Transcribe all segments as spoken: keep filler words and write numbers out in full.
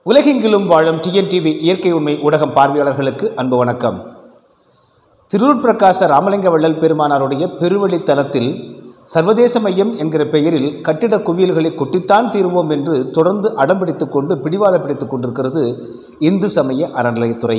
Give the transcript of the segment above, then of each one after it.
உலகெங்கிலும் வாழும் டிஎன்டிவி இயற்கை உண்மை ஊடகம் பார்வையாளர்களுக்கு அன்பு வணக்கம். திருவூர் பிரகாச ராமலிங்க வள்ளல் பெருமானாருடைய பெருவழி தலத்தில் சர்வதேச மையம் என்கிற பெயரில் கட்டிட குவியல்களை கொட்டித்தான் தீர்வோம் என்று தொடர்ந்து அடம்பிடித்துக் கொண்டு பிடிவாத பிடித்துக் கொண்டிருக்கிறது இந்து சமய அறநிலையத்துறை.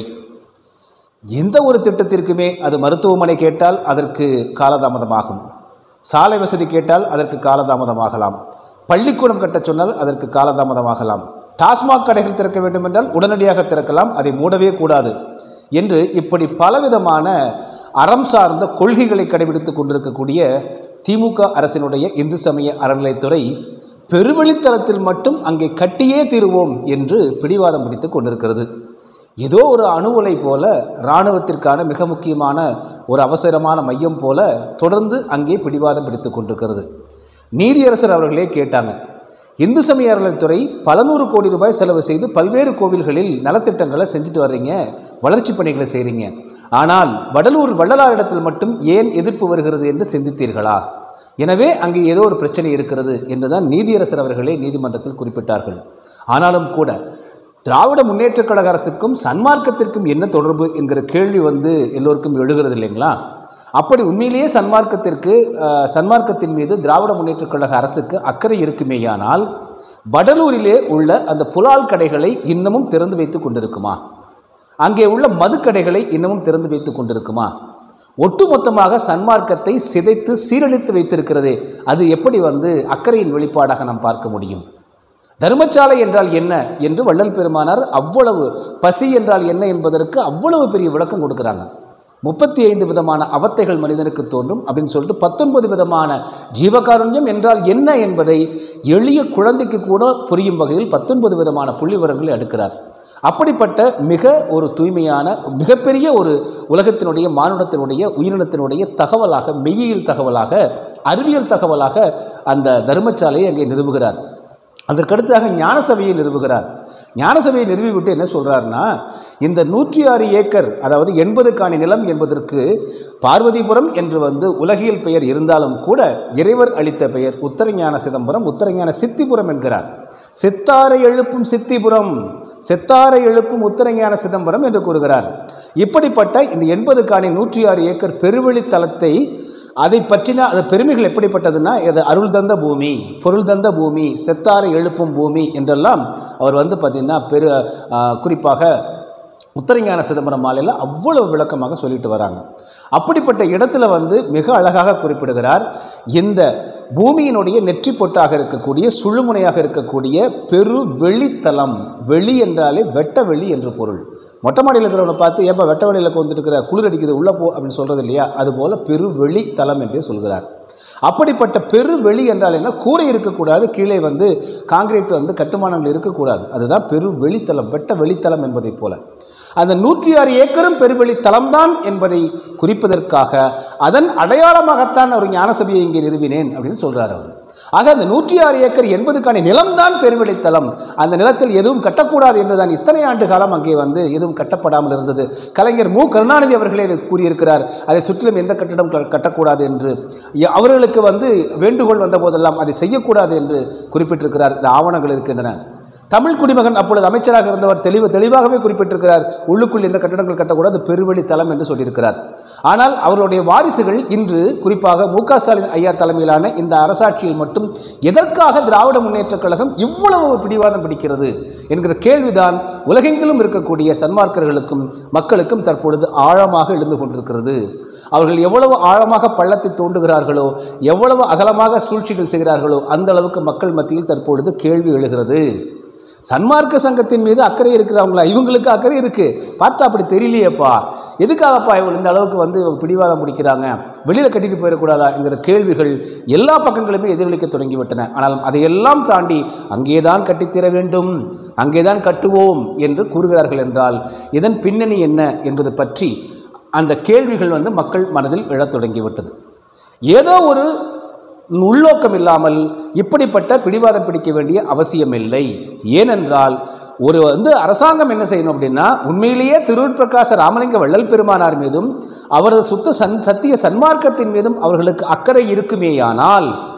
எந்த ஒரு திட்டத்திற்குமே அது மருத்துவமனை கேட்டால் அதற்கு காலதாமதமாகும், சாலை வசதி கேட்டால் அதற்கு காலதாமதமாகலாம், பள்ளிக்கூடம் கட்டச் சொன்னால் அதற்கு காலதாமதமாகலாம், டாஸ்மாக் கடைகள் திறக்க வேண்டும் என்றால் உடனடியாக திறக்கலாம், அதை மூடவே கூடாது என்று இப்படி பலவிதமான அறம் சார்ந்த கொள்கைகளை கடைபிடித்துக் கொண்டிருக்கக்கூடிய திமுக அரசினுடைய இந்து சமய அறநிலையத்துறை பெருவழித்தலத்தில் மட்டும் அங்கே கட்டியே தீருவோம் என்று பிடிவாதம் பிடித்துக் கொண்டிருக்கிறது. ஏதோ ஒரு அணு உலை போல இராணுவத்திற்கான மிக முக்கியமான ஒரு அவசரமான மையம் போல தொடர்ந்து அங்கே பிடிவாதம் பிடித்துக் கொண்டிருக்கிறது. நீதியரசர் அவர்களே கேட்டாங்க, இந்து சமய அறநிலையத்துறை பல நூறு கோடி ரூபாய் செலவு செய்து பல்வேறு கோவில்களில் நலத்திட்டங்களை செஞ்சுட்டு வர்றீங்க, வளர்ச்சி பணிகளை செய்கிறீங்க, ஆனால் வடலூர் வள்ளலாரிடத்தில் மட்டும் ஏன் எதிர்ப்பு வருகிறது என்று சிந்தித்தீர்களா? எனவே அங்கே ஏதோ ஒரு பிரச்சனை இருக்கிறது என்றுதான் நீதியரசர் அவர்களே நீதிமன்றத்தில் குறிப்பிட்டார்கள். ஆனாலும் கூட திராவிட முன்னேற்றக் கழக அரசுக்கும் சன்மார்க்கத்திற்கும் என்ன தொடர்பு என்கிற கேள்வி வந்து எல்லோருக்கும் எழுகிறது இல்லைங்களா? அப்படி உண்மையிலேயே சன்மார்க்கத்திற்கு சன்மார்க்கத்தின் மீது திராவிட முன்னேற்றக் கழக அரசுக்கு அக்கறை இருக்குமேயானால் வடலூரிலே உள்ள அந்த புலால் கடைகளை இன்னமும் திறந்து வைத்து கொண்டிருக்குமா? அங்கே உள்ள மதுக்கடைகளை இன்னமும் திறந்து வைத்து கொண்டிருக்குமா? ஒட்டுமொத்தமாக சன்மார்க்கத்தை சிதைத்து சீரழித்து வைத்திருக்கிறதே, அது எப்படி வந்து அக்கறையின் வெளிப்பாடாக நாம் பார்க்க முடியும்? தர்மசாலை என்றால் என்ன என்று வள்ளல் பெருமானார் அவ்வளவு, பசி என்றால் என்ன என்பதற்கு அவ்வளவு பெரிய விளக்கம் கொடுக்குறாங்க. முப்பத்தி ஐந்து விதமான அவத்தைகள் மனிதனுக்கு தோன்றும் அப்படின்னு சொல்லிட்டு பத்தொன்பது விதமான ஜீவகாருண்யம் என்றால் என்ன என்பதை எளிய குழந்தைக்கு கூட புரியும் வகையில் பத்தொன்பது விதமான புள்ளி விவரங்களை எடுக்கிறார். அப்படிப்பட்ட மிக ஒரு தூய்மையான மிகப்பெரிய ஒரு உலகத்தினுடைய மானுடத்தினுடைய உயிரினத்தினுடைய தகவலாக, மெய்யியல் தகவலாக, அறிவியல் தகவலாக அந்த தர்மசாலையை அங்கே நிறுவுகிறார். அதற்கடுத்ததாக ஞான சபையை நிறுவுகிறார். ஞான சபையை நிறுவிவிட்டு என்ன சொல்கிறாருன்னா, இந்த நூற்றி ஆறு ஏக்கர் அதாவது எண்பது காணி நிலம் என்பதற்கு பார்வதிபுரம் என்று வந்து உலகியல் பெயர் இருந்தாலும் கூட இறைவர் அளித்த பெயர் உத்தரஞான சிதம்பரம், உத்தரஞான சித்திபுரம் என்கிறார். செத்தாரை எழுப்பும் சித்திபுரம், செத்தாரை எழுப்பும் உத்தரஞான சிதம்பரம் என்று கூறுகிறார். இப்படிப்பட்ட இந்த எண்பது காணி நூற்றி ஆறு ஏக்கர் பெருவழி தலத்தை அதை பற்றின அது பெருமைகள் எப்படிப்பட்டதுன்னா, இது அருள் தந்த பூமி, பொருள் தந்த பூமி, செத்தாரை எழுப்பும் பூமி என்றெல்லாம் அவர் வந்து பார்த்திங்கன்னா பெரு குறிப்பாக உத்தரஞான சிதம்பரம் மாலையில் அவ்வளவு விளக்கமாக சொல்லிட்டு வராங்க. அப்படிப்பட்ட இடத்துல வந்து மிக அழகாக குறிப்பிடுகிறார், இந்த பூமியினுடைய நெற்றி பொட்டாக இருக்கக்கூடிய சுழுமுனையாக இருக்கக்கூடிய பெரு வெளித்தலம். வெளி என்றாலே வெட்ட வெளி என்று பொருள். மொட்டை மாடியில் இருக்கிறவனை பார்த்து ஏப்பா வெட்ட வெளியில் வந்துட்டு இருக்கிற குளிர் அடிக்குது உள்ளே போ அப்படின்னு சொல்கிறது இல்லையா? அதுபோல் பெரு வெளி தலம் என்றே சொல்கிறார். அப்படிப்பட்ட பெரு வெளி என்றால் என்ன? கூரை இருக்கக்கூடாது, கீழே வந்து காங்கிரீட் வந்து கட்டுமானங்கள் இருக்கக்கூடாது. அதுதான் பெரு வெளித்தலம், வெட்ட வெளித்தலம் என்பதை போல அந்த நூற்றி ஆறு ஏக்கரும் பெருவெளி தலம்தான் என்பதை குறிப்பதற்காக அதன் அடையாளமாகத்தான் ஒரு ஞான சபையை இங்கே நிறுவினேன் அப்படின்னு சொல்றார் அவர். ஆக அந்த நூற்றி ஆறு ஏக்கர் எண்பதுக்கான நிலம்தான் பெருவெளித்தலம். அந்த நிலத்தில் எதுவும் கட்டக்கூடாது என்றுதான் இத்தனை ஆண்டு காலம் அங்கே வந்து எதுவும் கட்டப்படாமல் இருந்தது. கலைஞர் மு கருணாநிதி அவர்களே இதை கூறியிருக்கிறார், அதை சுற்றிலும் எந்த கட்டடம் கட்டக்கூடாது என்று. அவர்களுக்கு வந்து வேண்டுகோள் வந்த போதெல்லாம் அதை செய்யக்கூடாது என்று குறிப்பிட்டிருக்கிறார். இந்த ஆவணங்கள் இருக்கின்றன. தமிழ் குடிமகன் அப்பொழுது அமைச்சராக இருந்தவர் தெளிவு தெளிவாகவே குறிப்பிட்டிருக்கிறார், உள்ளுக்குள் இந்த கட்டடங்கள் கட்டக்கூடாது, பெருவெளி தலம் என்று சொல்லியிருக்கிறார். ஆனால் அவர்களுடைய வாரிசுகள் இன்று குறிப்பாக மு க ஸ்டாலின் ஐயா தலைமையிலான இந்த அரசாட்சியில் மட்டும் எதற்காக திராவிட முன்னேற்றக் கழகம் இவ்வளவு பிடிவாதம் பிடிக்கிறது என்கிற கேள்விதான் உலகெங்கிலும் இருக்கக்கூடிய சன்மார்க்கர்களுக்கும் மக்களுக்கும் தற்பொழுது ஆழமாக எழுந்து கொண்டிருக்கிறது. அவர்கள் எவ்வளவு ஆழமாக பள்ளத்தை தோண்டுகிறார்களோ, எவ்வளவு அகலமாக சூழ்ச்சிகள் செய்கிறார்களோ அந்த அளவுக்கு மக்கள் மத்தியில் தற்பொழுது கேள்வி எழுகிறது. சன்மார்க்க சங்கத்தின் மீது அக்கறை இருக்கிறவங்களா? இவங்களுக்கு அக்கறை இருக்கு, பார்த்தா அப்படி தெரியலையேப்பா, எதுக்காகப்பா இவங்க இந்த அளவுக்கு வந்து பிடிவாதம் பிடிக்கிறாங்க, வெளியில் கட்டிட்டு போயிடக்கூடாதா என்கிற கேள்விகள் எல்லா பக்கங்களுமே எதிரொலிக்க தொடங்கிவிட்டன. ஆனால் அதையெல்லாம் தாண்டி அங்கேதான் கட்டித்தீர வேண்டும், அங்கேதான் கட்டுவோம் என்று கூறுகிறார்கள் என்றால் இதன் பின்னணி என்ன என்பது பற்றி அந்த கேள்விகள் வந்து மக்கள் மனதில் எழத் தொடங்கிவிட்டது. ஏதோ ஒரு உள்நோக்கம் இல்லாமல் இப்படிப்பட்ட பிடிவாதம் பிடிக்க வேண்டிய அவசியம் இல்லை. ஏனென்றால் ஒரு வந்து அரசாங்கம் என்ன செய்யணும் அப்படின்னா, உண்மையிலேயே திருவூர் பிரகாச ராமலிங்க வள்ளல் பெருமானார் மீதும் அவரது சுத்த சன் சத்திய சன்மார்க்கத்தின் மீதும் அவர்களுக்கு அக்கறை இருக்குமேயானால்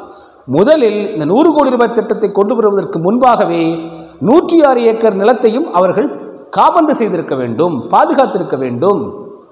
முதலில் இந்த நூறு கோடி ரூபாய் திட்டத்தை கொண்டு வருவதற்கு முன்பாகவே நூற்றி ஆறு ஏக்கர் நிலத்தையும் அவர்கள் காபந்து செய்திருக்க வேண்டும், பாதுகாத்திருக்க வேண்டும்.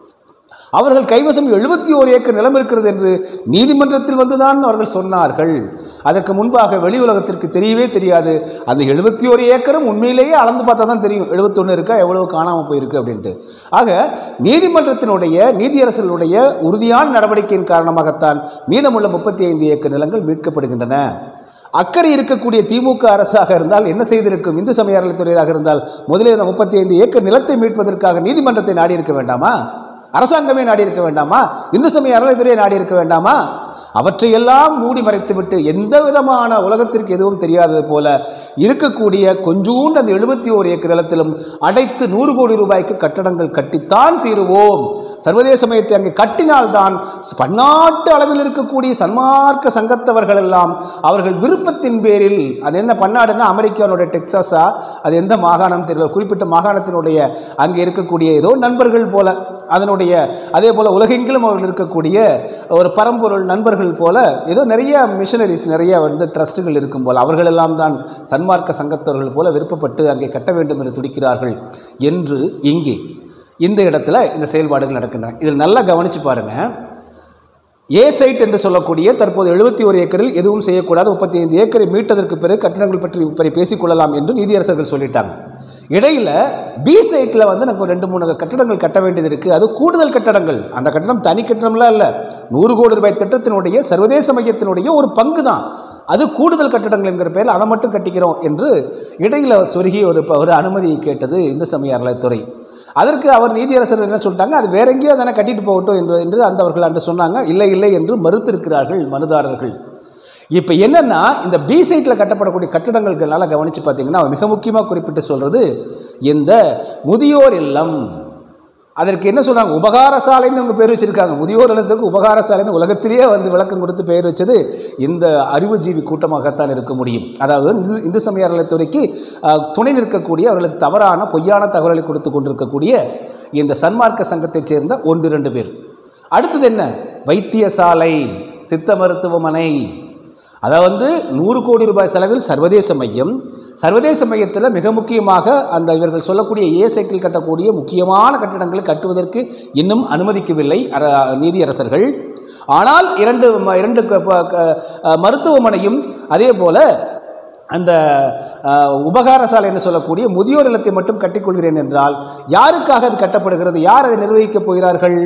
அவர்கள் கைவசம் எழுபத்தி ஓரு ஏக்கர் நிலம் இருக்கிறது என்று நீதிமன்றத்தில் வந்துதான் அவர்கள் சொன்னார்கள். அதற்கு முன்பாக வெளி உலகத்திற்கு தெரியவே தெரியாது. அந்த எழுபத்தி ஓரு ஏக்கரும் உண்மையிலேயே அளந்து பார்த்தா தான் தெரியும் எழுபத்தி ஒன்று இருக்கா, எவ்வளவு காணாமல் போயிருக்கு அப்படின்ட்டு. ஆக நீதிமன்றத்தினுடைய நீதியரசர்களுடைய உறுதியான நடவடிக்கையின் காரணமாகத்தான் மீதமுள்ள முப்பத்தி ஐந்து ஏக்கர் நிலங்கள் மீட்கப்படுகின்றன. அக்கறை இருக்கக்கூடிய திமுக அரசாக இருந்தால் என்ன செய்திருக்கும்? இந்து சமய அறநிலையத்துறையாக இருந்தால் முதலில் இந்த முப்பத்தி ஐந்து ஏக்கர் நிலத்தை மீட்பதற்காக நீதிமன்றத்தை நாடி இருக்க வேண்டாமா? அரசாங்கமே நாடி இருக்க வேண்டாமா? இந்து சமய அறநிலையத்துறையை நாடி இருக்க வேண்டாமா? அவற்றையெல்லாம் மூடி மறைத்துவிட்டு எந்த விதமான உலகத்திற்கு எதுவும் தெரியாதது போல இருக்கக்கூடிய கொஞ்சூண்டு அந்த எழுபத்தி ஓரு ஏக்கர் நிலத்திலும் அடைத்து நூறு கோடி ரூபாய்க்கு கட்டடங்கள் கட்டித்தான் தீருவோம். சர்வதேச மையத்தை அங்கே கட்டினால்தான் பன்னாட்டு அளவில் இருக்கக்கூடிய சன்மார்க்க சங்கத்தவர்கள் எல்லாம் அவர்கள் விருப்பத்தின் பேரில், அது என்ன பன்னாடுன்னா அமெரிக்காவுடைய டெக்சாஸா, அது எந்த மாகாணம் தெரியல, குறிப்பிட்ட மாகாணத்தினுடைய அங்கே இருக்கக்கூடிய ஏதோ நண்பர்கள் போல, அதனுடைய அதே போல உலகெங்கிலும் அவர்கள் இருக்கக்கூடிய ஒரு பரம்பொருள் நண்பர்கள் போல ஏதோ நிறைய மிஷனரிஸ், நிறைய வந்து ட்ரஸ்ட்டுகள் இருக்கும் போல் அவர்கள் எல்லாம் தான் சன்மார்க்க சங்கத்தவர்கள் போல விருப்பப்பட்டு அங்கே கட்ட வேண்டும் என்று துடிக்கிறார்கள் என்று இங்கே இந்த இடத்துல இந்த செயல்பாடுகள் நடக்கின்றன. இதில் நல்லா கவனித்து பாருங்கள். ஏ சைட் என்று சொல்லக்கூடிய தற்போது எழுபத்தி ஒரு ஏக்கரில் எதுவும் செய்யக்கூடாது, முப்பத்தி ஐந்து ஏக்கரை மீட்டதற்கு பிறகு கட்டடங்கள் பற்றி பற்றி பேசிக்கொள்ளலாம் என்று நீதியரசர்கள் சொல்லிட்டாங்க. இடையில் பி சைட்டில் வந்து நமக்கு ரெண்டு மூணு கட்டடங்கள் கட்ட வேண்டியது இருக்குது. அது கூடுதல் கட்டடங்கள். அந்த கட்டடம் தனி கட்டடம்லாம் இல்லை, நூறு கோடி ரூபாய் திட்டத்தினுடைய சர்வதேச மையத்தினுடைய ஒரு பங்கு தான் அது. கூடுதல் கட்டடங்கள் என்கிற பேரில் அதை மட்டும் கட்டிக்கிறோம் என்று இடையில் சொருகி ஒரு ஒரு அனுமதியை கேட்டது இந்து சமய அறநிலையத்துறை. அதற்கு அவர் நீதியரசர் என்ன சொல்லிட்டாங்க, அது வேற எங்கேயோ தானே கட்டிட்டு போகட்டும் என்று என்று அந்த அவர்கள் அன்று சொன்னாங்க. இல்லை இல்லை என்று மறுத்திருக்கிறார்கள் மனுதாரர்கள். இப்போ என்னென்னா, இந்த பி சைட்டில் கட்டப்படக்கூடிய கட்டடங்களுக்கு நல்லா கவனித்து பார்த்தீங்கன்னா மிக முக்கியமாக குறிப்பிட்டு சொல்கிறது இந்த முதியோர் இல்லம். அதற்கு என்ன சொல்கிறாங்க, உபகார சாலைன்னு அவங்க பேர் வச்சுருக்காங்க. முதியோர் இல்லத்துக்கு உபகார சாலைன்னு உலகத்திலேயே வந்து விளக்கம் கொடுத்து பெயர் வச்சது இந்த அறிவுஜீவி கூட்டமாகத்தான் இருக்க முடியும். அதாவது இந்து இந்து சமய அறநிலையத்துறைக்கு துணை நிற்கக்கூடிய, அவர்களுக்கு தவறான பொய்யான தகவல்களை கொடுத்து கொண்டிருக்கக்கூடிய இந்த சன்மார்க்க சங்கத்தைச் சேர்ந்த ஒன்று இரண்டு பேர். அடுத்தது என்ன, வைத்தியசாலை, சித்த மருத்துவமனை. அதை வந்து நூறு கோடி ரூபாய் செலவில் சர்வதேச மையம். சர்வதேச மையத்தில் மிக முக்கியமாக அந்த இவர்கள் சொல்லக்கூடிய ஏ சைட்டில் கட்டக்கூடிய முக்கியமான கட்டிடங்களை கட்டுவதற்கு இன்னும் அனுமதிக்கவில்லை நீதியரசர்கள். ஆனால் இரண்டு இரண்டு மருத்துவமனையும் அதே போல் அந்த உபகார சாலை என்று சொல்லக்கூடிய முதியோர் இல்லத்தை மட்டும் கட்டிக்கொள்கிறேன் என்றால் யாருக்காக அது கட்டப்படுகிறது? யார் அதை நிர்வகிக்கப் போகிறார்கள்?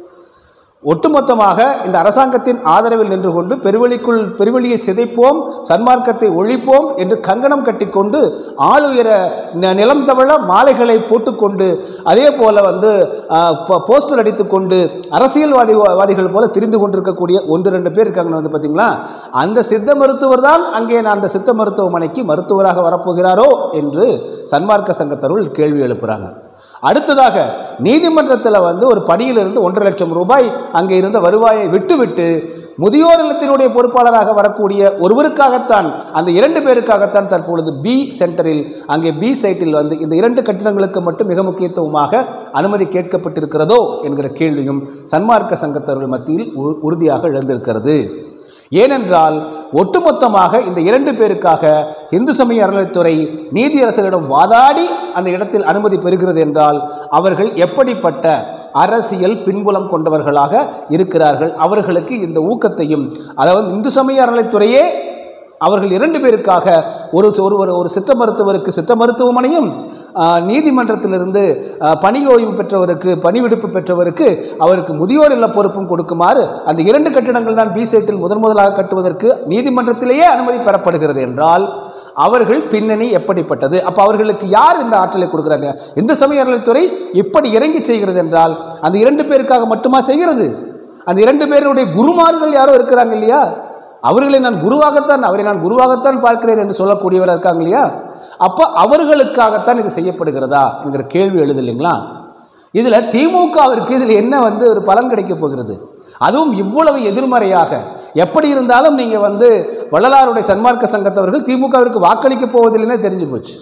ஒட்டுமொத்தமாக இந்த அரசாங்கத்தின் ஆதரவில் நின்று கொண்டு பெருவெளிக்குள் பெருவெளியை சிதைப்போம், சன்மார்க்கத்தை ஒழிப்போம் என்று கங்கணம் கட்டிக்கொண்டு ஆளுயர நிலம் தவழ மாலைகளை போட்டுக்கொண்டு அதே போல வந்து போஸ்டர் அடித்துக்கொண்டு அரசியல்வாதி வாதிகள் போல திரிந்து கொண்டிருக்கக்கூடிய ஒன்று ரெண்டு பேர் இருக்காங்கன்னு வந்து பார்த்தீங்களா, அந்த சித்த மருத்துவர் தான் அங்கே நான் அந்த சித்த மருத்துவமனைக்கு மருத்துவராக வரப்போகிறாரோ என்று சன்மார்க்க சங்கத்தவர்கள் கேள்வி எழுப்புகிறாங்க. அடுத்ததாக நீதிமன்றத்தில் வந்து ஒரு பணியிலிருந்து ஒன்றரை லட்சம் ரூபாய் அங்கே இருந்த வருவாயை விட்டுவிட்டு முதியோர் இல்லத்தினுடைய பொறுப்பாளராக வரக்கூடிய ஒருவருக்காகத்தான், அந்த இரண்டு பேருக்காகத்தான் தற்பொழுது பி சென்டரில் அங்கே பி சைட்டில் வந்து இந்த இரண்டு கட்டிடங்களுக்கு மட்டும் மிக முக்கியத்துவமாக அனுமதி கேட்கப்பட்டிருக்கிறதோ என்கிற கேள்வியும் சன்மார்க்க சங்கத்தவர்கள் மத்தியில் உறுதியாக எழுந்திருக்கிறது. ஏனென்றால் ஒட்டுமொத்தமாக இந்த இரண்டு பேருக்காக இந்து சமய அறநிலையத்துறை நீதியரசரிடம் வாதாடி அந்த இடத்தில் அனுமதி பெறுகிறது என்றால் அவர்கள் எப்படிப்பட்ட அரசியல் பின்புலம் கொண்டவர்களாக இருக்கிறார்கள்? அவர்களுக்கு இந்த ஊக்கத்தையும், அதாவது இந்து சமய அறநிலையத்துறையே அவர்கள் இரண்டு பேருக்காக ஒரு ஒருவர் ஒரு சித்த மருத்துவருக்கு சித்த மருத்துவமனையும் நீதிமன்றத்திலிருந்து பணி ஓய்வு பெற்றவருக்கு பணி விடுப்பு பெற்றவருக்கு அவருக்கு முதியோர் இல்ல பொறுப்பும் கொடுக்குமாறு அந்த இரண்டு கட்டிடங்கள் தான் பி சைட்டில் முதன் முதலாக கட்டுவதற்கு நீதிமன்றத்திலேயே அனுமதி பெறப்படுகிறது என்றால் அவர்கள் பின்னணி எப்படிப்பட்டது? அப்போ அவர்களுக்கு யார் இந்த ஆற்றலை கொடுக்குறாங்க? இந்த சமய அறநிலையத்துறை இப்படி இறங்கி செய்கிறது என்றால் அந்த இரண்டு பேருக்காக மட்டுமா செய்கிறது? அந்த இரண்டு பேருடைய குருமார்கள் யாரோ இருக்கிறாங்க இல்லையா, அவர்களை நான் குருவாகத்தான் அவரை நான் குருவாகத்தான் பார்க்கிறேன் என்று சொல்லக்கூடியவர்கள் இருக்காங்க இல்லையா, அப்போ அவர்களுக்காகத்தான் இது செய்யப்படுகிறதா என்கிற கேள்வி எழுது இல்லைங்களா? இதில் திமுகவிற்கு இதில் என்ன வந்து ஒரு பலன் கிடைக்க போகிறது? அதுவும் இவ்வளவு எதிர்மறையாக. எப்படி இருந்தாலும் நீங்கள் வந்து வள்ளலாருடைய சன்மார்க்க சங்கத்தவர்கள் திமுகவிற்கு வாக்களிக்க போவதில்லைன்னே தெரிஞ்சு போச்சு.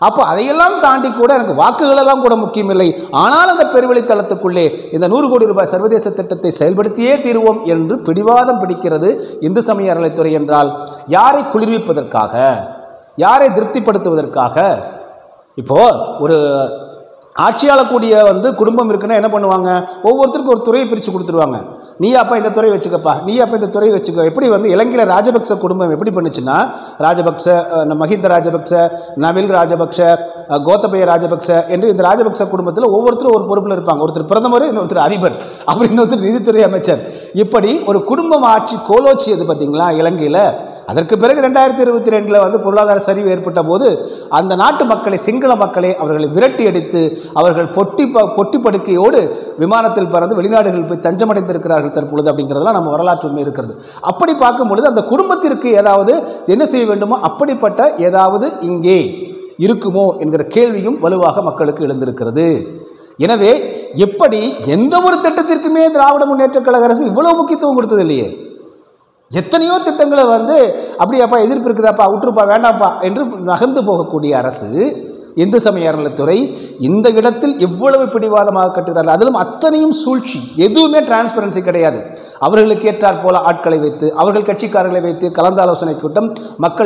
அப்போ அதையெல்லாம் தாண்டி கூட எனக்கு வாக்குகளெல்லாம் கூட முக்கியமில்லை, ஆனால் அந்த பெருவழித்தளத்துக்குள்ளே இந்த நூறு கோடி ரூபாய் சர்வதேச திட்டத்தை செயல்படுத்தியே தீர்வோம் என்று பிடிவாதம் பிடிக்கிறது இந்து சமய அறநிலைத்துறை. என்றால் யாரை குளிர்விப்பதற்காக, யாரை திருப்திப்படுத்துவதற்காக? இப்போ ஒரு ஆட்சியாளக்கூடிய வந்து குடும்பம் இருக்குன்னா என்ன பண்ணுவாங்க, ஒவ்வொருத்தருக்கும் ஒரு துறையை பிரித்து கொடுத்துருவாங்க. நீ அப்போ இந்த துறையை வச்சுக்கப்பா, நீ அப்போ இந்த துறையை வச்சுக்கோ. எப்படி வந்து இலங்கையில் ராஜபக்ச குடும்பம் எப்படி பண்ணுச்சுன்னா, ராஜபக்ச, மஹிந்த ராஜபக்ச, நவில் ராஜபக்ச, கோத்தபய ராஜபக்ச என்று இந்த ராஜபக்ச குடும்பத்தில் ஒவ்வொருத்தரும் ஒரு பொறுப்பில் இருப்பாங்க. ஒருத்தர் பிரதமர், இன்னொருத்தர் அதிபர், அப்புறம் இன்னொருத்தர் நிதித்துறை அமைச்சர். இப்படி ஒரு குடும்பம் ஆட்சி கோலோச்சியது பார்த்தீங்களா இலங்கையில். அதற்கு பிறகு ரெண்டாயிரத்தி இருபத்தி ரெண்டில் வந்து பொருளாதார சரிவு ஏற்பட்ட போது அந்த நாட்டு மக்களை, சிங்கள மக்களை அவர்களை விரட்டி அடித்து அவர்கள் பொட்டி பொட்டி படுக்கையோடு விமானத்தில் பறந்து வெளிநாடுகளில் போய் தஞ்சமடைந்திருக்கிறார்கள் தற்பொழுது. அப்படிங்கிறதுலாம் நம்ம வரலாற்று உண்மை இருக்கிறது. அப்படி பார்க்கும் பொழுது அந்த குடும்பத்திற்கு ஏதாவது என்ன செய்ய வேண்டுமோ அப்படிப்பட்ட ஏதாவது இங்கே இருக்குமோ என்கிற கேள்வியும் வலுவாக மக்களுக்கு எழுந்திருக்கிறது. எனவே எப்படி எந்த ஒரு திட்டத்திற்குமே திராவிட முன்னேற்ற கழக அரசு இவ்வளவு முக்கியத்துவம் கொடுத்தது இல்லையே. எத்தனையோ திட்டங்களை வந்து அப்படியாப்பா எதிர்ப்பு இருக்குதாப்பா விட்டுருப்பா வேண்டாம்ப்பா என்று நகர்ந்து போகக்கூடிய அரசு இந்து சமய அறநிலைத்துறை இந்த இடத்தில் எவ்வளவு பிடிவாதமாக கட்டுகிறார்கள். அதிலும் அத்தனையும் சூழ்ச்சி, எதுவுமே டிரான்ஸ்பரன்சி கிடையாது. அவர்களுக்கு ஏற்றாற் போல ஆட்களை வைத்து, அவர்கள் கட்சிக்காரர்களை வைத்து கலந்தாலோசனை கூட்டம், மக்கள்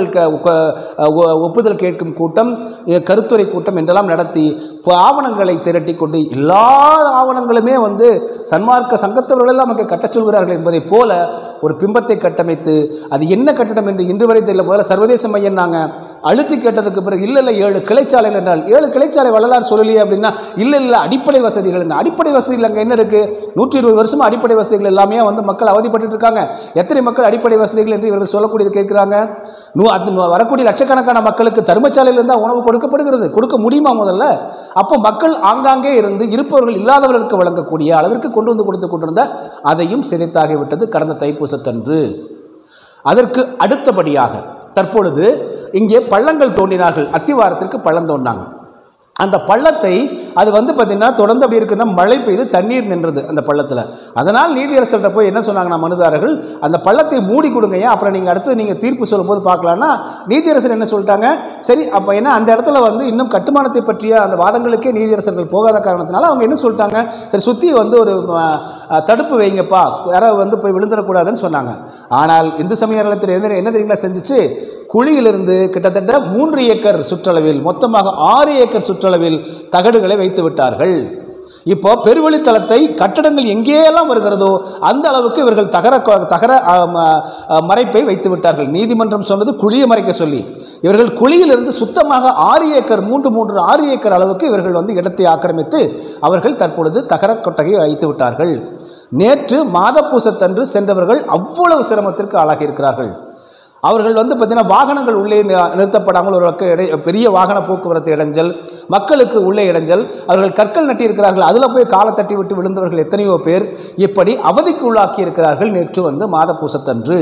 ஒப்புதல் கேட்கும் கூட்டம், கருத்துரை கூட்டம் என்றெல்லாம் நடத்தி ஆவணங்களை திரட்டி கொண்டு எல்லா ஆவணங்களுமே வந்து சன்மார்க்க சங்கத்தவர்களெல்லாம் நமக்கு கட்டச் சொல்கிறார்கள் என்பதை போல ஒரு பிம்பத்தை கட்டமைத்து, அது என்ன கட்டடம் என்று இன்று வரை தெரியல. முதல்ல சர்வதேச மையம் நாங்கள் அழுத்தி கேட்டதுக்கு பிறகு இல்லை இல்லை ஏழு கிளைச்சாலை என்றால் ஏழு கிளைச்சாலை வள்ளலார் சொல்லலையே அப்படின்னா இல்லை இல்லை அடிப்படை வசதிகள். என்ன அடிப்படை வசதிகள் அங்கே என்ன இருக்கு? நூற்றி இருபது வருஷமா அடிப்படை வசதிகள் எல்லாமே வந்து மக்கள் அவதிப்பட்டு இருக்காங்க. எத்தனை மக்கள் அடிப்படை வசதிகள் என்று இவர்கள் சொல்லக்கூடியது கேட்கிறாங்க? வரக்கூடிய லட்சக்கணக்கான மக்களுக்கு தர்மசாலையில் இருந்தால் உணவு கொடுக்கப்படுகிறது. கொடுக்க முடியுமா முதல்ல? அப்போ மக்கள் ஆங்காங்கே இருந்து இருப்பவர்கள் இல்லாதவர்களுக்கு வழங்கக்கூடிய அளவிற்கு கொண்டு வந்து கொடுத்து கொண்டிருந்த அதையும் சிதைத்தாகிவிட்டது கடந்த தைப்பூசத்தன்று. அதற்கு அடுத்தபடியாக தற்பொழுது இங்கே பள்ளங்கள் தோண்டினார்கள். அத்திவாரத்திற்கு பள்ளம் தோண்டினாங்க. அந்த பள்ளத்தை அது வந்து பார்த்தீங்கன்னா தொடர்ந்து அப்படி இருக்குன்னா மழை பெய்து தண்ணீர் நின்றது அந்த பள்ளத்தில். அதனால் நீதியரசர்கிட்ட போய் என்ன சொன்னாங்கன்னா மனுதாரர்கள், அந்த பள்ளத்தை மூடி கொடுங்க, அப்புறம் நீங்கள் அடுத்து நீங்கள் தீர்ப்பு சொல்லும்போது பார்க்கலான்னா நீதியரசர் என்ன சொல்லிட்டாங்க, சரி அப்போ ஏன்னா அந்த இடத்துல வந்து இன்னும் கட்டுமானத்தை பற்றிய அந்த வாதங்களுக்கே நீதியரசர்கள் போகாத காரணத்தினால அவங்க என்ன சொல்லிட்டாங்க, சரி சுற்றி வந்து ஒரு தடுப்பு வைங்கப்பா, யாராவது வந்து போய் விழுந்துடக்கூடாதுன்னு சொன்னாங்க. ஆனால் இந்து சமய அறநிலையத்துறை என்ன என்ன தெரியுங்களா செஞ்சிச்சு, குழியிலிருந்து கிட்டத்தட்ட மூன்று ஏக்கர் சுற்றளவில் மொத்தமாக ஆறு ஏக்கர் சுற்றளவில் தகடுகளை வைத்து விட்டார்கள். இப்போ பெருவழித்தளத்தை கட்டடங்கள் எங்கேயெல்லாம் வருகிறதோ அந்த அளவுக்கு இவர்கள் தகர தகர மறைப்பை வைத்து விட்டார்கள். நீதிமன்றம் சொன்னது குழியை மறைக்க சொல்லி, இவர்கள் குழியிலிருந்து சுத்தமாக ஆறு ஏக்கர் மூன்று மூன்று ஆறு ஏக்கர் அளவுக்கு இவர்கள் வந்து இடத்தை ஆக்கிரமித்து அவர்கள் தற்பொழுது தகர கொட்டகையை வைத்து விட்டார்கள். நேற்று மாதப்பூசத்தன்று சென்றவர்கள் அவ்வளவு சிரமத்திற்கு ஆளாகி இருக்கிறார்கள். அவர்கள் வந்து பார்த்தீங்கன்னா வாகனங்கள் உள்ளே நிறுத்தப்படாமல் ஒரு பெரிய வாகன போக்குவரத்து இடைஞ்சல், மக்களுக்கு உள்ளே இடைஞ்சல், அவர்கள் கற்கள் நட்டியிருக்கிறார்கள், அதில் போய் காலை தட்டி விட்டு விழுந்தவர்கள் எத்தனையோ பேர் இப்படி அவதிக்கு உள்ளாக்கி இருக்கிறார்கள் நேற்று வந்து மாதப்பூசத்தன்று.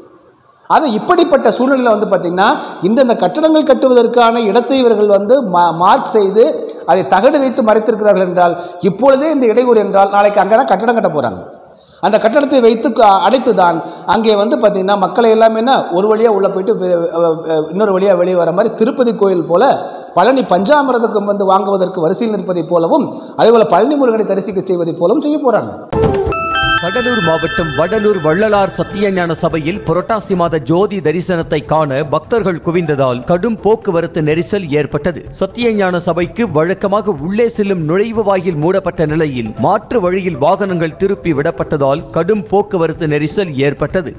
அது இப்படிப்பட்ட சூழ்நிலையில் வந்து பார்த்திங்கன்னா இந்தந்த கட்டடங்கள் கட்டுவதற்கான இடத்தை இவர்கள் வந்து மார்க் செய்து அதை தகடு வைத்து மறைத்திருக்கிறார்கள் என்றால் இப்பொழுதே இந்த இடையூறு என்றால் நாளைக்கு அங்கே தான் கட்டடம் கட்ட போகிறாங்க. அந்த கட்டடத்தை வைத்து அடைத்து தான் அங்கே வந்து பார்த்திங்கன்னா மக்களை எல்லாமே என்ன ஒரு வழியாக உள்ளே போயிட்டு இன்னொரு வழியாக வெளியே வர மாதிரி திருப்பதி கோயில் போல பழனி பஞ்சாமிரதம் வந்து வாங்குவதற்கு வரிசையில் நிற்பதை போலவும் அதேபோல் பழனி முருகனை தரிசிக்க செய்வதை போலவும் செய்ய போகிறாங்க. கடலூர் மாவட்டம் வடலூர் வள்ளலார் சத்தியஞான சபையில் புரட்டாசி மாத ஜோதி தரிசனத்தை காண பக்தர்கள் குவிந்ததால் கடும் போக்குவரத்து நெரிசல் ஏற்பட்டது. சத்தியஞான சபைக்கு வழக்கமாக உள்ளே செல்லும் நுழைவு வாயில் மூடப்பட்ட நிலையில் மாற்று வழியில் வாகனங்கள் திருப்பி விடப்பட்டதால் கடும் போக்குவரத்து நெரிசல் ஏற்பட்டது.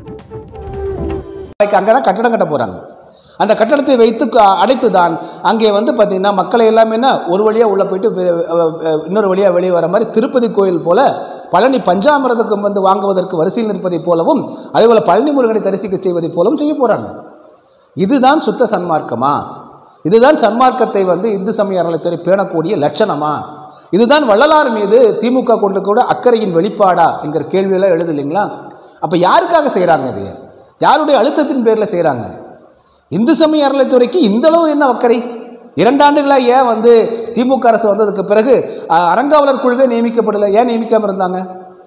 அங்கதான் கட்டடம் கட்ட போறாங்க. அந்த கட்டடத்தை வைத்து அடைத்து தான் அங்கே வந்து பார்த்திங்கன்னா மக்களை எல்லாமே என்ன ஒரு வழியாக உள்ளே போயிட்டு இன்னொரு வழியாக வெளியே வர மாதிரி திருப்பதி கோயில் போல பழனி பஞ்சாமிரதம் வந்து வாங்குவதற்கு வரிசையில் நிற்பதை போலவும் அதேபோல் பழனி முருகனை தரிசிக்க செய்வதை போலவும் செய்ய போகிறாங்க. இதுதான் சுத்த சன்மார்க்கமா? இதுதான் சன்மார்க்கத்தை வந்து இந்து சமய அறநிலையத்துறை பேணக்கூடிய லட்சணமா? இதுதான் வள்ளலார் மீது திமுக கொண்டு கூட அக்கறையின் வெளிப்பாடா என்கிற கேள்வியெல்லாம் எழுது இல்லைங்களா? அப்போ யாருக்காக செய்கிறாங்க? இது யாருடைய அழுத்தத்தின் பேரில் செய்கிறாங்க? இந்து சமய அறநிலையத்துறைக்கு இந்த அளவு என்ன அக்கறை? இரண்டாண்டுகளாக ஏன் வந்து திமுக அரசு வந்ததுக்கு பிறகு அறங்காவலர் குழுவே நியமிக்கப்படலை? ஏன் நியமிக்காமல் இருந்தாங்க?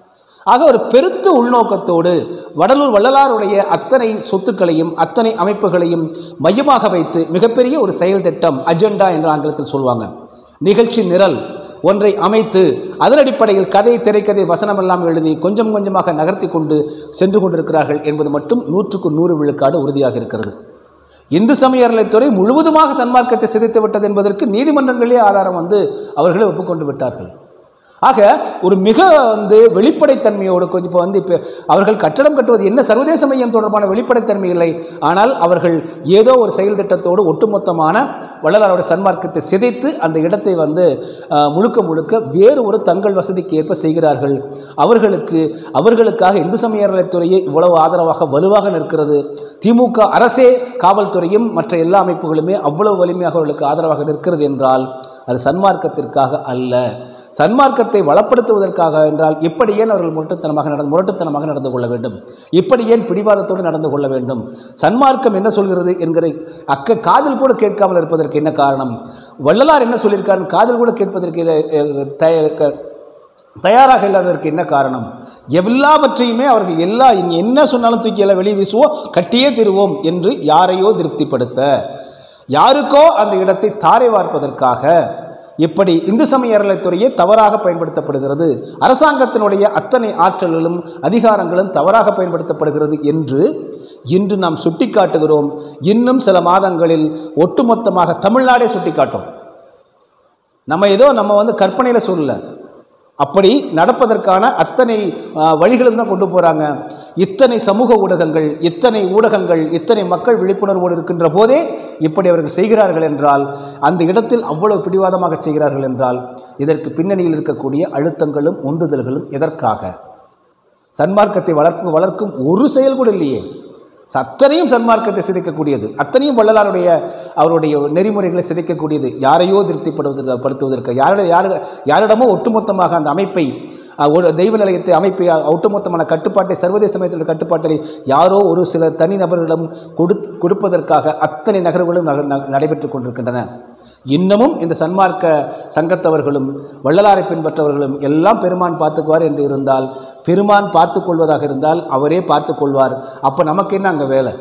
ஆக ஒரு பெருத்த உள்நோக்கத்தோடு வடலூர் வள்ளலாருடைய அத்தனை சொத்துக்களையும் அத்தனை அமைப்புகளையும் மையமாக வைத்து மிகப்பெரிய ஒரு செயல் திட்டம், அஜெண்டா என்று ஆங்கிலத்தில் சொல்லுவாங்க, நிகழ்ச்சி நிரல் ஒன்றை அமைத்து அதன் அடிப்படையில் கதை, திரைக்கதை, வசனம் எல்லாம் எழுதி கொஞ்சம் கொஞ்சமாக நகர்த்தி கொண்டு சென்று கொண்டிருக்கிறார்கள் என்பது மட்டும் நூற்றுக்கு நூறு விழுக்காடு உறுதியாக இருக்கிறது. இந்து சமய அறநிலையத்துறை முழுவதுமாக சன்மார்க்கத்தை சிதைத்து விட்டது என்பதற்கு நீதிமன்றங்களே ஆதாரம் வந்து அவர்களே ஒப்புக்கொண்டு விட்டார்கள். ஆக ஒரு மிக வந்து வெளிப்படைத்தன்மையோடு கொஞ்சம் இப்போ வந்து இப்போ அவர்கள் கட்டடம் கட்டுவது என்ன சர்வதேச மையம் தொடர்பான வெளிப்படைத்தன்மை இல்லை. ஆனால் அவர்கள் ஏதோ ஒரு செயல் திட்டத்தோடு ஒட்டுமொத்தமான வள்ளலாருடைய சன்மார்க்கத்தை சிதைத்து அந்த இடத்தை வந்து முழுக்க முழுக்க வேறு ஒரு தங்கள் வசதிக்கு ஏற்ப செய்கிறார்கள். அவர்களுக்கு அவர்களுக்காக இந்து சமய அறநிலையத்துறையே இவ்வளவு ஆதரவாக வலுவாக நிற்கிறது. திமுக அரசே, காவல்துறையும் மற்ற எல்லா அமைப்புகளுமே அவ்வளவு வலிமையாக அவர்களுக்கு ஆதரவாக நிற்கிறது என்றால் அது சன்மார்க்கத்திற்காக அல்ல, சன்மார்க்கத்தை வளப்படுத்துவதற்காக என்றால் இப்படி ஏன் அவர்கள் முரட்டுத்தனமாக நடந்து முரட்டுத்தனமாக நடந்து கொள்ள வேண்டும், இப்படி ஏன் பிடிவாதத்தோடு நடந்து கொள்ள வேண்டும், சன்மார்க்கம் என்ன சொல்கிறது என்கிற அக்க காதில் கூட கேட்காமல் இருப்பதற்கு என்ன காரணம், வள்ளலார் என்ன சொல்லியிருக்கார் காதில் கூட கேட்பதற்கு தயாராக இல்லாததற்கு என்ன காரணம், எல்லாவற்றையுமே அவர்கள் எல்லா என்ன சொன்னாலும் தூக்கி எல்லாம் வெளியே வீசுவோம், கட்டியே தருவோம் என்று யாரையோ திருப்திப்படுத்த, யாருக்கோ அந்த இடத்தை தாரை வார்ப்பதற்காக இப்படி இந்து சமய அறநிலையத்துறையே தவறாக பயன்படுத்தப்படுகிறது, அரசாங்கத்தினுடைய அத்தனை ஆற்றல்களும் அதிகாரங்களும் தவறாக பயன்படுத்தப்படுகிறது என்று இன்று நாம் சுட்டிக்காட்டுகிறோம். இன்னும் சில மாதங்களில் ஒட்டுமொத்தமாக தமிழ்நாடே சுட்டிக்காட்டும். நம்ம ஏதோ நம்ம வந்து கற்பனையில் சொல்லல, அப்படி நடப்பதற்கான அத்தனை வழிகளும் தான் கொண்டு போகிறாங்க. இத்தனை சமூக ஊடகங்கள், இத்தனை ஊடகங்கள், இத்தனை மக்கள் விழிப்புணர்வோடு இருக்கின்ற போதே இப்படி அவர்கள் செய்கிறார்கள் என்றால், அந்த இடத்தில் அவ்வளவு பிடிவாதமாக செய்கிறார்கள் என்றால் இதற்கு பின்னணியில் இருக்கக்கூடிய அழுத்தங்களும் உந்துதல்களும் எதற்காக? சன்மார்க்கத்தை வளர்க்கும் வளர்க்கும் ஒரு செயல் கூட இல்லையே. அத்தனையும் சன்மார்க்கத்தை சிதைக்கக்கூடியது, அத்தனையும் வள்ளலாருடைய அவருடைய நெறிமுறைகளை சிதைக்கக்கூடியது, யாரையோ திருப்திப்படுவதற்கு படுத்துவதற்கு யார யாரு யாரிடமோ ஒட்டுமொத்தமாக அந்த அமைப்பை தெய்வ நிலையத்தை அமைப்பை ஒட்டுமொத்தமான கட்டுப்பாட்டை சர்வதேச மையத்தினுடைய கட்டுப்பாட்டை யாரோ ஒரு சில தனிநபர்களிடம் கொடு கொடுப்பதற்காக அத்தனை நகர்வுகளும் நடைபெற்று கொண்டிருக்கின்றன. இன்னமும் இந்த சன்மார்க்க சங்கத்தவர்களும் வள்ளலாரை பின்பற்றவர்களும் எல்லாம் பெருமான் பார்த்துக்குவார் என்று இருந்தால், பெருமான் பார்த்து கொள்வதாக இருந்தால் அவரே பார்த்து கொள்வார். அப்போ நமக்கு என்ன அங்கே வேலை?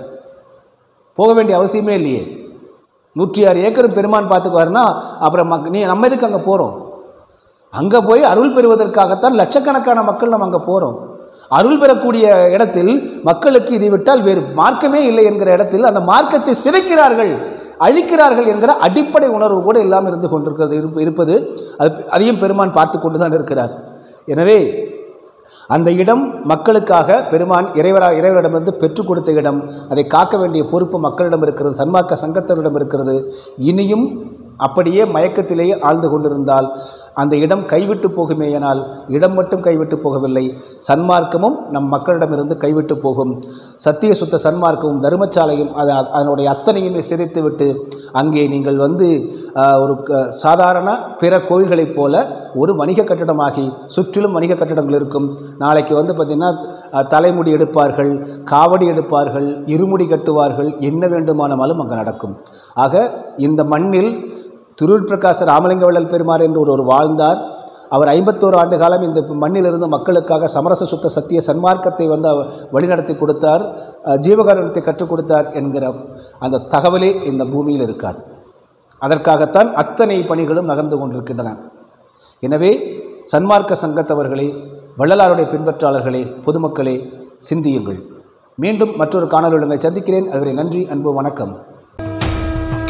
போக வேண்டிய அவசியமே இல்லையே. நூற்றி ஆறு ஏக்கரும் பெருமான் பார்த்துக்குவார்னா அப்புறம் மக் நீ நம்ம எதுக்கு அங்கே போகிறோம்? அங்கே போய் அருள் பெறுவதற்காகத்தான் லட்சக்கணக்கான மக்கள் நம்ம அங்கே போகிறோம். அருள் பெறக்கூடிய இடத்தில் மக்களுக்கு இதை விட்டால் வேறு மார்க்கமே இல்லை என்கிற இடத்தில் அந்த மார்க்கத்தை சிதைக்கிறார்கள், அழிக்கிறார்கள் என்கிற அடிப்படை உணர்வு கூட இல்லாமல் இருந்து கொண்டிருக்கிறது இருப்பது அது அதையும் பெருமான் பார்த்து கொண்டு தான் இருக்கிறார். எனவே அந்த இடம் மக்களுக்காக பெருமான் இறைவரா இறைவரிடமிருந்து பெற்றுக் கொடுத்த இடம். அதை காக்க வேண்டிய பொறுப்பு மக்களிடம் இருக்கிறது, சன்மார்க்க சங்கத்தவரிடம் இருக்கிறது. இனியும் அப்படியே மயக்கத்திலேயே ஆழ்ந்து கொண்டிருந்தால் அந்த இடம் கைவிட்டு போகுமேயானால், இடம் மட்டும் கைவிட்டு போகவில்லை, சன்மார்க்கமும் நம் மக்களிடமிருந்து கைவிட்டு போகும். சத்திய சுத்த சன்மார்க்கமும் தர்மசாலையும் அதை அதனுடைய அத்தனையுமே சிதைத்துவிட்டு அங்கே நீங்கள் வந்து ஒரு சாதாரண பிற கோயில்களைப் போல ஒரு வணிக கட்டடமாகி சுற்றிலும் வணிக கட்டடங்கள் இருக்கும். நாளைக்கு வந்து பார்த்திங்கன்னா தலைமுடி எடுப்பார்கள், காவடி எடுப்பார்கள், இருமுடி கட்டுவார்கள், என்ன வேண்டுமானாலும் அங்கே நடக்கும். ஆக இந்த மண்ணில் திருவூர் பிரகாச ராமலிங்க வள்ளல் பெருமார் என்று ஒருவர் வாழ்ந்தார். அவர் ஐம்பத்தோரு ஆண்டு காலம் இந்த மண்ணிலிருந்து மக்களுக்காக சமரச சுத்த சத்திய சன்மார்க்கத்தை வந்து வழிநடத்தி கொடுத்தார், ஜீவகாரணத்தை கற்றுக் கொடுத்தார் என்கிற அந்த தகவலே இந்த பூமியில் இருக்காது. அதற்காகத்தான் அத்தனை பணிகளும் நகர்ந்து கொண்டிருக்கின்றன. எனவே சன்மார்க்க சங்கத்தவர்களே, வள்ளலாருடைய பின்பற்றாளர்களே, பொதுமக்களே சிந்தியுங்கள். மீண்டும் மற்றொரு காணொளியில் உங்களை சந்திக்கிறேன். அதுவரை நன்றி, அன்பு, வணக்கம்.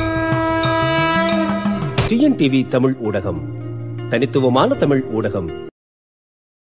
டிஎன்டிவி தமிழ் ஊடகம், தனித்துவமான தமிழ் ஊடகம்.